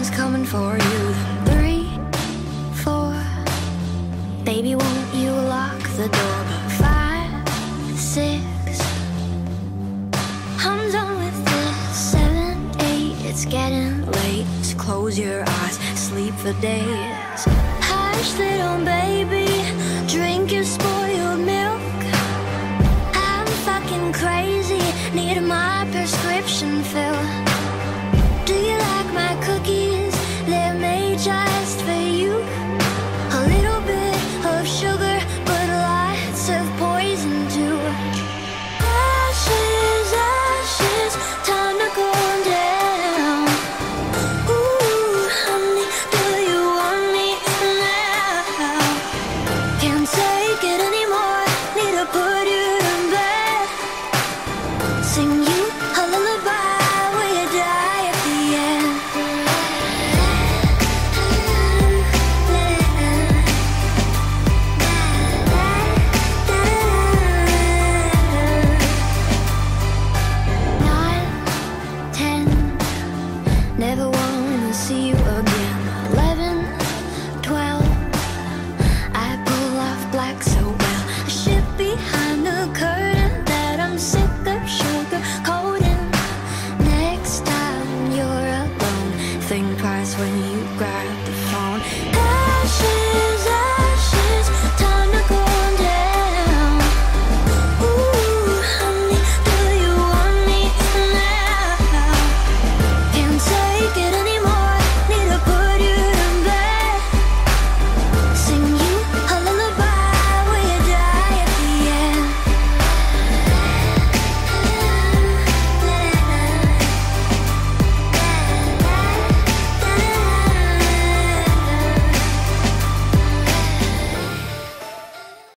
something's coming for you. Then 3, 4, baby, won't you lock the door? But 5, 6, I'm done with this. 7, 8, it's getting late. So close your eyes, sleep for days. Hush, little baby, drink your spoiled milk. I'm fucking crazy, need my prescription filled. Do you like my cookies? They're made just for you. A little bit of sugar, but lots of poison too. Ashes, ashes, time to go down. Ooh, honey, do you want me now? Can't take it anymore, need to put you to bed. Sing you a lullaby, will you die at the end? 9, 10, never wanna see you again. 11, 12, I pull off black so well. A ship behind the curtain that I'm sick of sugar coating. Next time you're alone, think twice when you grab